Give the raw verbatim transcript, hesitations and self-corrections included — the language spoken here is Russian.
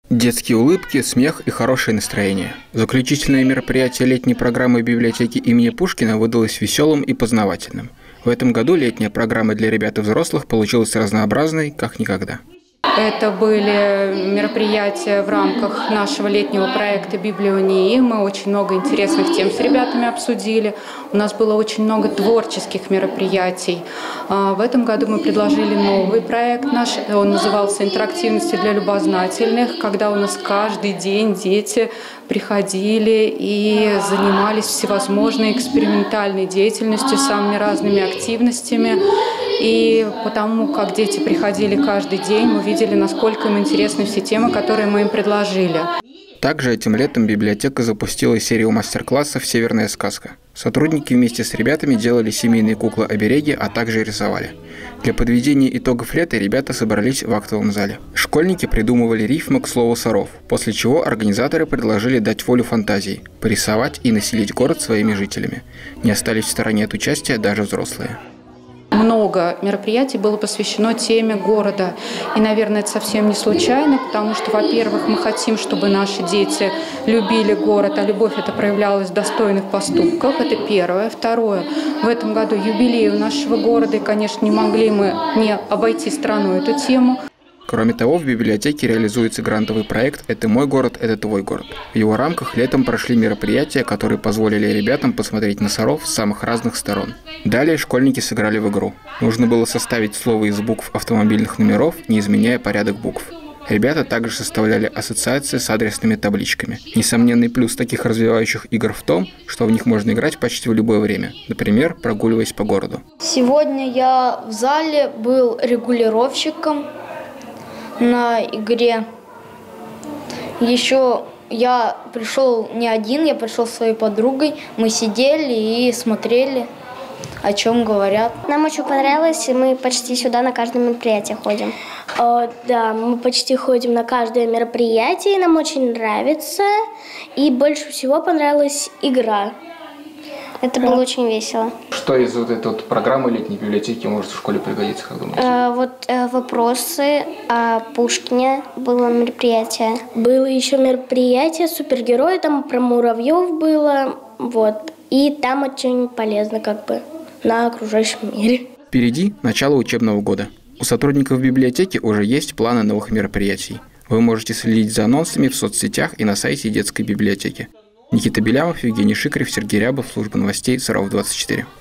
Детские улыбки, смех и хорошее настроение. Заключительное мероприятие летней программы библиотеки имени Пушкина выдалось веселым и познавательным. В этом году летняя программа для ребят и взрослых получилась разнообразной, как никогда. Это были мероприятия в рамках нашего летнего проекта «Библионии». Мы очень много интересных тем с ребятами обсудили. У нас было очень много творческих мероприятий. В этом году мы предложили новый проект наш. Он назывался «Интерактивности для любознательных», когда у нас каждый день дети приходили и занимались всевозможной экспериментальной деятельностью, самыми разными активностями. И потому как дети приходили каждый день, мы видели, насколько им интересны все темы, которые мы им предложили. Также этим летом библиотека запустила серию мастер-классов «Северная сказка». Сотрудники вместе с ребятами делали семейные куклы-обереги, а также рисовали. Для подведения итогов лета ребята собрались в актовом зале. Школьники придумывали рифмы к слову «соров», после чего организаторы предложили дать волю фантазии, порисовать и населить город своими жителями. Не остались в стороне от участия даже взрослые. Много мероприятий было посвящено теме города. И, наверное, это совсем не случайно, потому что, во-первых, мы хотим, чтобы наши дети любили город, а любовь это проявлялась в достойных поступках. Это первое. Второе. В этом году юбилей у нашего города, и, конечно, не могли мы не обойти стороной эту тему. Кроме того, в библиотеке реализуется грантовый проект «Это мой город, это твой город». В его рамках летом прошли мероприятия, которые позволили ребятам посмотреть на соров с самых разных сторон. Далее школьники сыграли в игру. Нужно было составить слово из букв автомобильных номеров, не изменяя порядок букв. Ребята также составляли ассоциации с адресными табличками. Несомненный плюс таких развивающих игр в том, что в них можно играть почти в любое время, например, прогуливаясь по городу. Сегодня я в зале был регулировщиком на игре. Еще я пришел не один, я пришел со своей подругой. Мы сидели и смотрели, о чем говорят. Нам очень понравилось, и мы почти сюда на каждое мероприятие ходим. О, да, мы почти ходим на каждое мероприятие, и нам очень нравится. И больше всего понравилась игра. Это было очень весело. Что из вот этой вот программы летней библиотеки может в школе пригодиться, как думаете? Э, вот э, вопросы о Пушкине было мероприятие. Было еще мероприятие супергерои, там про муравьев было, вот. И там очень полезно как бы на окружающем мире. Впереди начало учебного года. У сотрудников библиотеки уже есть планы новых мероприятий. Вы можете следить за анонсами в соцсетях и на сайте детской библиотеки. Никита Белямов, Евгений Шикарев, Сергей Рябов, служба новостей Саров двадцать четыре.